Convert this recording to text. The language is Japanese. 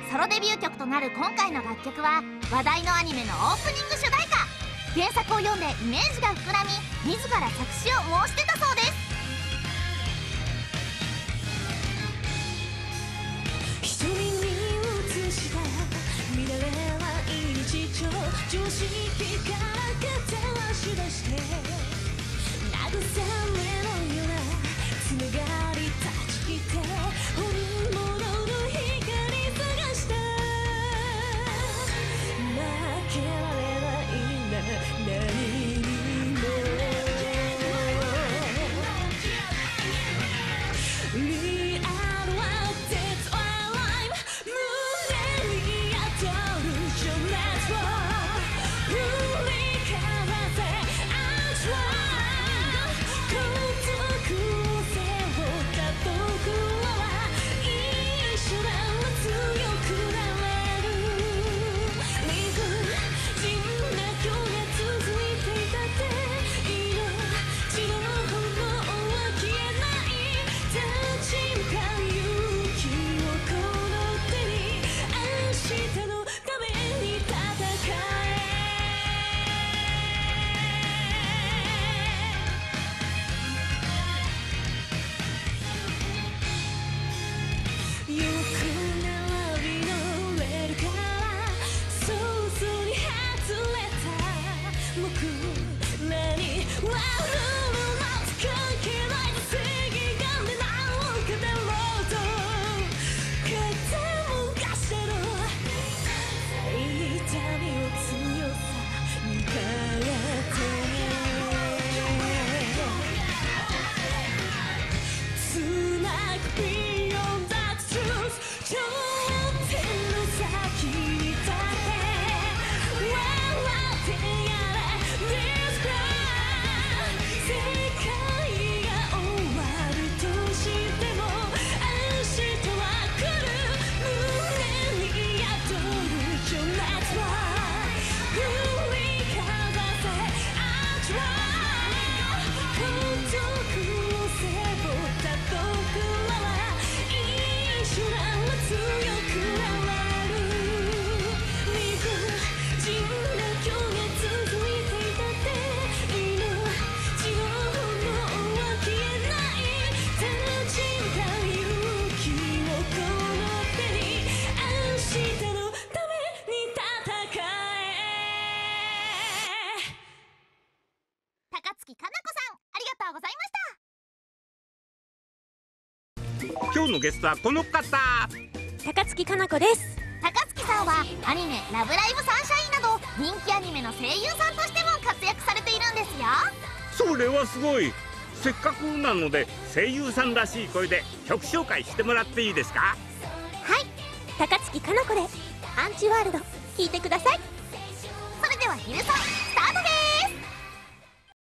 ソロデビュー曲となる今回の楽曲は話題のアニメのオープニング主題歌。原作を読んでイメージが膨らみ、自ら作詞を申し出たそうです。 瞳に映した見慣れない日常常識から片足出して慰めのようなつながり断ち切って本物の光探した負けられないな何にもリアルはDead or Alive胸に宿る情熱を振りかざせ I try 孤独を背負った僕らは一緒なら強くなれる理不尽な今日が続いていたって命の炎は消えない立ち向かう勇気をこの手に明日のために戦えよく並び乗れるから想像に外れた僕らに悪のなんて関係ない正義感で何を語ろうと傾かしてる痛みを強さに変えてつなぐ Beyond that truth 頂点の先に立って笑ってやれ This cry 世界が終わるとしても明日は来る胸に宿る情熱は振りかざせ I try 孤独を背負った僕らは一緒なら強くなれる理不尽な今日が続いていたって命の炎は消えない立ち向かう勇気をこの手に明日のために戦え高槻かな子さん、ありがとうございました。 今日のゲストはこの方。 高槻かな子です。 高槻さんはアニメ「ラブライブサンシャイン」など人気アニメの声優さんとしても活躍されているんですよ。 それはすごい。せっかくなので声優さんらしい声で曲紹介してもらっていいですか？ はい、高槻かな子でアンチワールド聞いてください。 それではヒルさん、